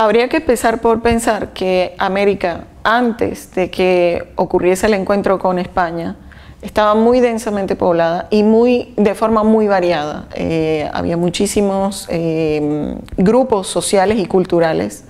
Habría que empezar por pensar que América, antes de que ocurriese el encuentro con España, estaba muy densamente poblada y de forma muy variada. Había muchísimos grupos sociales y culturales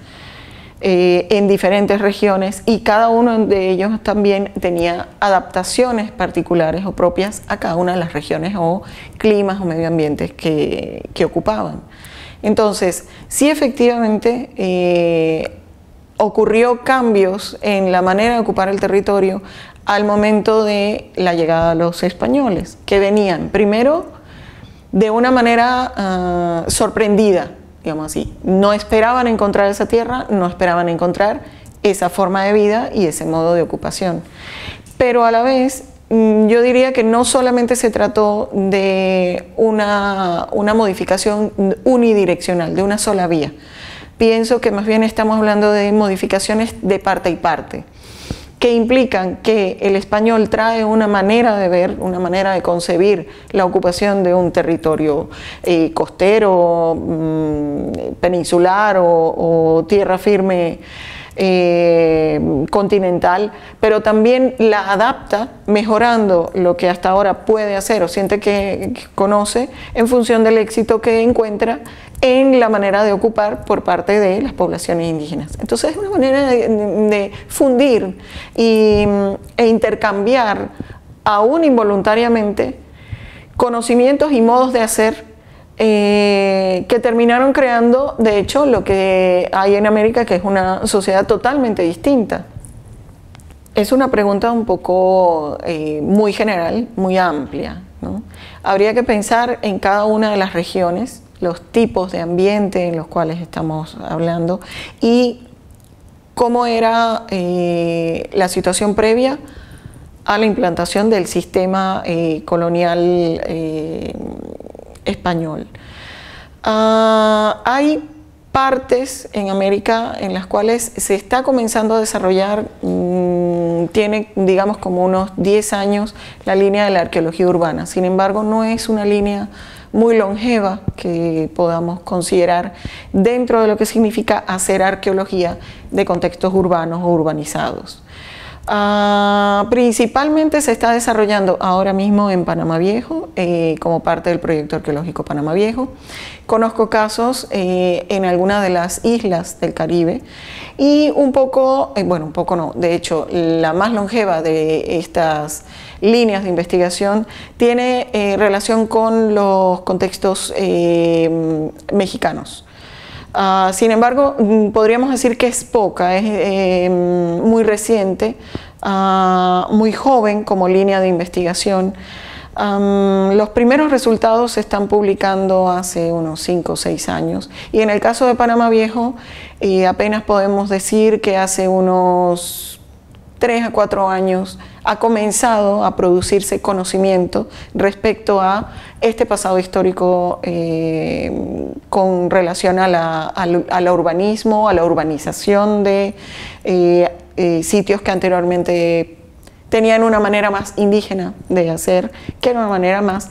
en diferentes regiones, y cada uno de ellos también tenía adaptaciones particulares o propias a cada una de las regiones o climas o medio ambientes que ocupaban. Entonces, sí, efectivamente ocurrió cambios en la manera de ocupar el territorio al momento de la llegada de los españoles, que venían primero de una manera sorprendida, digamos así. No esperaban encontrar esa tierra, no esperaban encontrar esa forma de vida y ese modo de ocupación. Pero a la vez, yo diría que no solamente se trató de una modificación unidireccional, de una sola vía. Pienso que más bien estamos hablando de modificaciones de parte y parte, que implican que el español trae una manera de ver, una manera de concebir la ocupación de un territorio costero, peninsular o tierra firme continental, pero también la adapta mejorando lo que hasta ahora puede hacer o siente que conoce en función del éxito que encuentra en la manera de ocupar por parte de las poblaciones indígenas. Entonces es una manera de fundir e intercambiar, aún involuntariamente, conocimientos y modos de hacer que terminaron creando, de hecho, lo que hay en América, que es una sociedad totalmente distinta. Es una pregunta un poco muy general, muy amplia, ¿no? Habría que pensar en cada una de las regiones, los tipos de ambiente en los cuales estamos hablando y cómo era la situación previa a la implantación del sistema colonial español. Hay partes en América en las cuales se está comenzando a desarrollar, tiene, digamos, como unos 10 años la línea de la arqueología urbana. Sin embargo, no es una línea muy longeva que podamos considerar dentro de lo que significa hacer arqueología de contextos urbanos o urbanizados. Principalmente se está desarrollando ahora mismo en Panamá Viejo, como parte del proyecto arqueológico Panamá Viejo. Conozco casos en algunas de las islas del Caribe y un poco, bueno, un poco no, de hecho la más longeva de estas líneas de investigación tiene relación con los contextos mexicanos. Sin embargo, podríamos decir que es poca, es muy reciente, muy joven como línea de investigación. Los primeros resultados se están publicando hace unos 5 o 6 años y en el caso de Panamá Viejo apenas podemos decir que hace unos 3 a 4 años ha comenzado a producirse conocimiento respecto a este pasado histórico con relación al urbanismo, a la urbanización de sitios que anteriormente tenían una manera más indígena de hacer, que era una manera más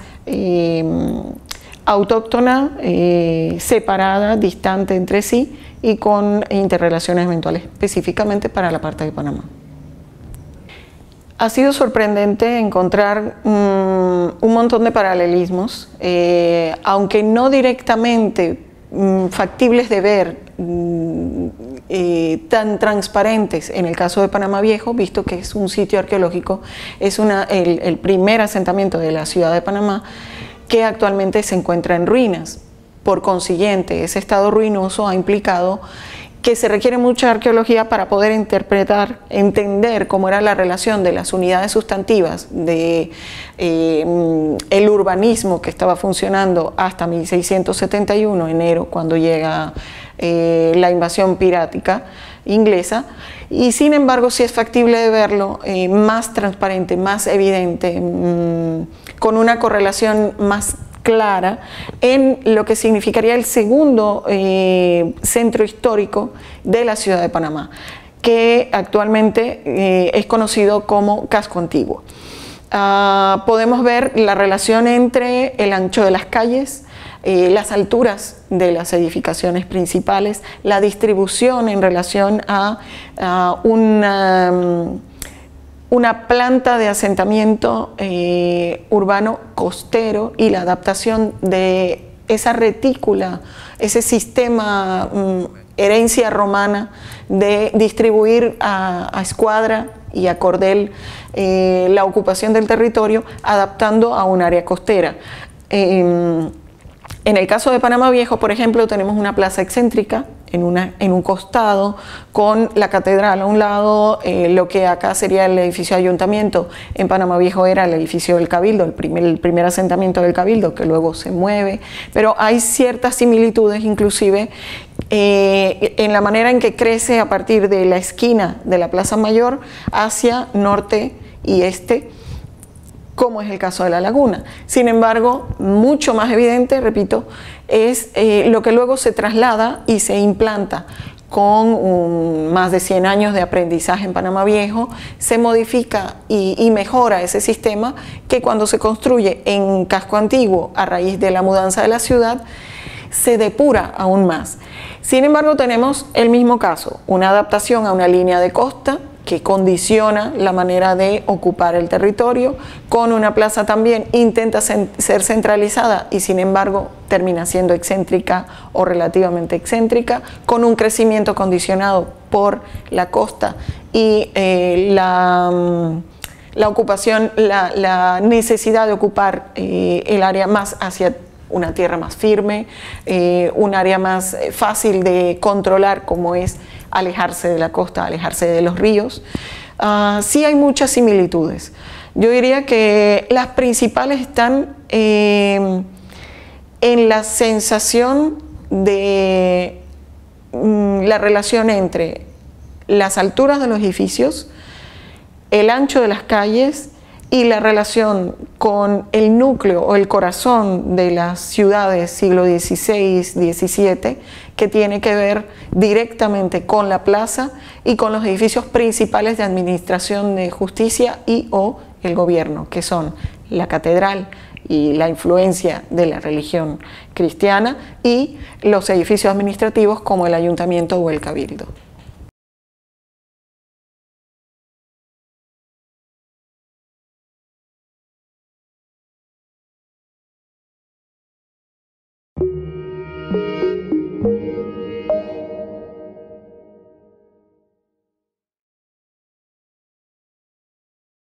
autóctona, separada, distante entre sí y con interrelaciones eventuales, específicamente para la parte de Panamá. Ha sido sorprendente encontrar un montón de paralelismos, aunque no directamente factibles de ver, tan transparentes en el caso de Panamá Viejo, visto que es un sitio arqueológico, es el primer asentamiento de la ciudad de Panamá que actualmente se encuentra en ruinas. Por consiguiente, ese estado ruinoso ha implicado que se requiere mucha arqueología para poder interpretar, entender cómo era la relación de las unidades sustantivas de el urbanismo que estaba funcionando hasta 1671, enero, cuando llega la invasión pirática inglesa, y sin embargo sí es factible de verlo más transparente, más evidente, con una correlación más clara en lo que significaría el segundo centro histórico de la ciudad de Panamá, que actualmente es conocido como Casco Antiguo. Podemos ver la relación entre el ancho de las calles, las alturas de las edificaciones principales, la distribución en relación a una planta de asentamiento urbano costero y la adaptación de esa retícula, ese sistema herencia romana de distribuir a escuadra y a cordel la ocupación del territorio, adaptando a un área costera. En el caso de Panamá Viejo, por ejemplo, tenemos una plaza excéntrica en un costado, con la catedral a un lado, lo que acá sería el edificio de ayuntamiento. En Panamá Viejo era el edificio del Cabildo, el primer asentamiento del Cabildo, que luego se mueve, pero hay ciertas similitudes inclusive en la manera en que crece a partir de la esquina de la Plaza Mayor hacia norte y este, como es el caso de La Laguna. Sin embargo, mucho más evidente, repito, es lo que luego se traslada y se implanta con más de 100 años de aprendizaje en Panamá Viejo, se modifica y mejora ese sistema que cuando se construye en Casco Antiguo a raíz de la mudanza de la ciudad, se depura aún más. Sin embargo, tenemos el mismo caso, una adaptación a una línea de costa que condiciona la manera de ocupar el territorio, con una plaza también intenta ser centralizada y sin embargo termina siendo excéntrica o relativamente excéntrica, con un crecimiento condicionado por la costa y la ocupación, la necesidad de ocupar el área más hacia una tierra más firme, un área más fácil de controlar, como es alejarse de la costa, alejarse de los ríos. Sí hay muchas similitudes. Yo diría que las principales están en la sensación de la relación entre las alturas de los edificios, el ancho de las calles y la relación con el núcleo o el corazón de las ciudades siglo XVI, XVII, que tiene que ver directamente con la plaza y con los edificios principales de administración de justicia y o el gobierno, que son la catedral y la influencia de la religión cristiana y los edificios administrativos como el ayuntamiento o el cabildo.